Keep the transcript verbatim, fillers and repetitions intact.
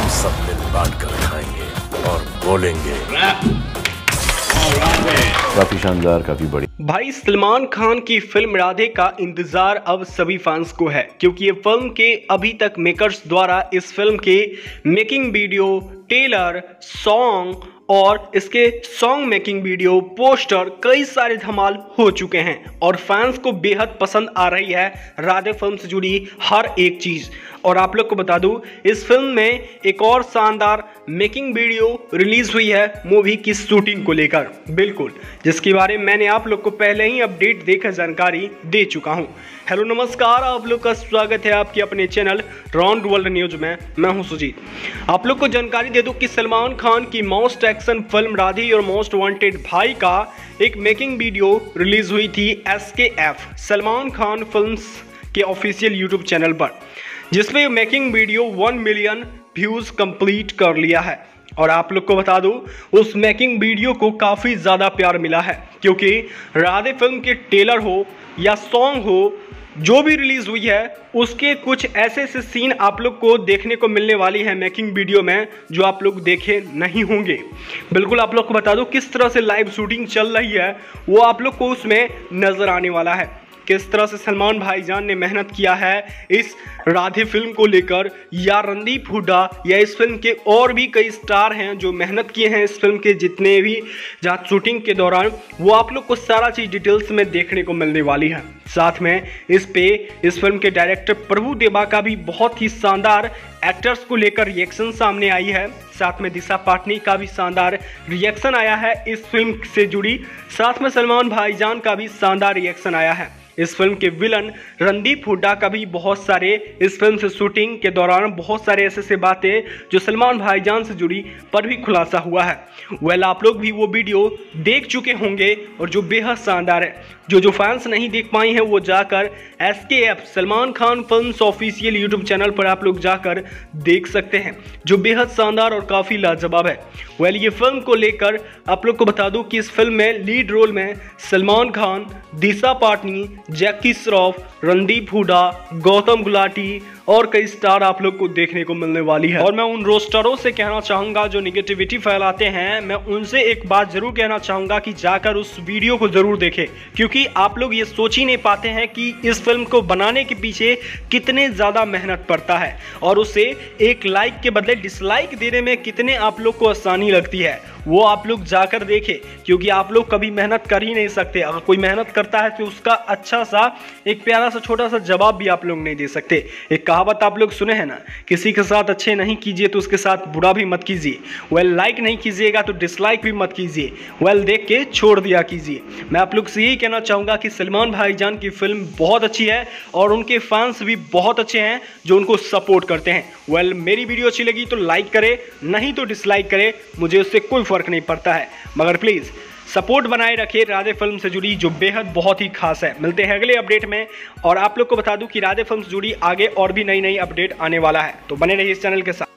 हम सब मिल बांट कर खाएंगे और बोलेंगे काफी शानदार, काफी बड़ी। भाई सलमान खान की फिल्म राधे का इंतजार अब सभी फैंस को है, क्योंकि ये फिल्म के अभी तक मेकर्स द्वारा इस फिल्म के मेकिंग वीडियो, ट्रेलर, सॉन्ग और इसके सॉन्ग मेकिंग वीडियो, पोस्टर कई सारे धमाल हो चुके हैं और फैंस को बेहद पसंद आ रही है राधे फिल्म से जुड़ी हर एक चीज़। और आप लोग को बता दूं, इस फिल्म में एक और शानदार मेकिंग वीडियो रिलीज हुई है मूवी की शूटिंग को लेकर, बिल्कुल, जिसके बारे में मैंने आप लोग को पहले ही अपडेट देकर जानकारी दे चुका हूं। हेलो नमस्कार, आप लोग का स्वागत है आपके अपने चैनल राउंड वर्ल्ड न्यूज में। मैं हूं सुजीत। आप लोग को जानकारी दे दूं कि सलमान खान की मोस्ट एक्शन फिल्म राधे और मोस्ट वांटेड भाई का एक मेकिंग वीडियो रिलीज हुई थी S K F Salman Khan films के ऑफिशियल यूट्यूब चैनल पर, जिसमें making video one million views complete कर लिया है। और आप लोग को बता दूं, उस मेकिंग वीडियो को काफ़ी ज़्यादा प्यार मिला है, क्योंकि राधे फिल्म के ट्रेलर हो या सॉन्ग हो जो भी रिलीज़ हुई है, उसके कुछ ऐसे ऐसे सीन आप लोग को देखने को मिलने वाली है मेकिंग वीडियो में जो आप लोग देखे नहीं होंगे। बिल्कुल आप लोग को बता दो किस तरह से लाइव शूटिंग चल रही है, वो आप लोग को उसमें नज़र आने वाला है। किस तरह से सलमान भाईजान ने मेहनत किया है इस राधे फिल्म को लेकर, या रणदीप हुड्डा या इस फिल्म के और भी कई स्टार हैं जो मेहनत किए हैं इस फिल्म के जितने भी जहाँ शूटिंग के दौरान, वो आप लोग को सारा चीज़ डिटेल्स में देखने को मिलने वाली है। साथ में इस पे इस फिल्म के डायरेक्टर प्रभु देवा का भी बहुत ही शानदार एक्टर्स को लेकर रिएक्शन सामने आई है। साथ में दिशा पाटनी का भी शानदार रिएक्शन आया है इस फिल्म से जुड़ी। साथ में सलमान भाईजान का भी शानदार रिएक्शन आया है। इस फिल्म के विलन रणदीप हुड्डा का भी बहुत सारे इस फिल्म से शूटिंग के दौरान बहुत सारे ऐसे ऐसे बातें जो सलमान भाईजान से जुड़ी पर भी खुलासा हुआ है। वेल आप लोग भी वो वीडियो देख चुके होंगे और जो बेहद शानदार है। जो जो फैंस नहीं देख पाए हैं वो जाकर S K F Salman Khan films official YouTube channel पर आप लोग जाकर देख सकते हैं, जो बेहद शानदार और काफ़ी लाजवाब है। वेल ये फिल्म को लेकर आप लोग को बता दूं कि इस फिल्म में लीड रोल में सलमान खान, दिशा पाटनी, जैकी श्रॉफ, रणदीप हुड्डा, गौतम गुलाटी और कई स्टार आप लोग को देखने को मिलने वाली है। और मैं उन रोस्टरों से कहना चाहूँगा जो निगेटिविटी फैलाते हैं, मैं उनसे एक बात जरूर कहना चाहूँगा कि जाकर उस वीडियो को ज़रूर देखें, क्योंकि आप लोग ये सोच ही नहीं पाते हैं कि इस फिल्म को बनाने के पीछे कितने ज़्यादा मेहनत पड़ता है और उसे एक लाइक के बदले डिसलाइक देने में कितने आप लोग को आसानी लगती है। वो आप लोग जाकर देखें, क्योंकि आप लोग कभी मेहनत कर ही नहीं सकते। अगर कोई मेहनत करता है तो उसका अच्छा सा एक प्यारा सा छोटा सा जवाब भी आप लोग नहीं दे सकते। एक कहावत आप लोग सुने हैं ना, किसी के साथ अच्छे नहीं कीजिए तो उसके साथ बुरा भी मत कीजिए। वेल लाइक नहीं कीजिएगा तो डिसलाइक भी मत कीजिए। वेल देख के छोड़ दिया कीजिए। मैं आप लोग से यही कहना चाहूँगा कि सलमान भाईजान की फिल्म बहुत अच्छी है और उनके फैंस भी बहुत अच्छे हैं जो उनको सपोर्ट करते हैं। वेल मेरी वीडियो अच्छी लगी तो लाइक करे, नहीं तो डिसलाइक करे, मुझे उससे कोई फर्क नहीं पड़ता है, मगर प्लीज़ सपोर्ट बनाए रखिए राधे फिल्म से जुड़ी जो बेहद बहुत ही खास है। मिलते हैं अगले अपडेट में। और आप लोग को बता दूं कि राधे फिल्म से जुड़ी आगे और भी नई नई अपडेट आने वाला है, तो बने रहिए इस चैनल के साथ।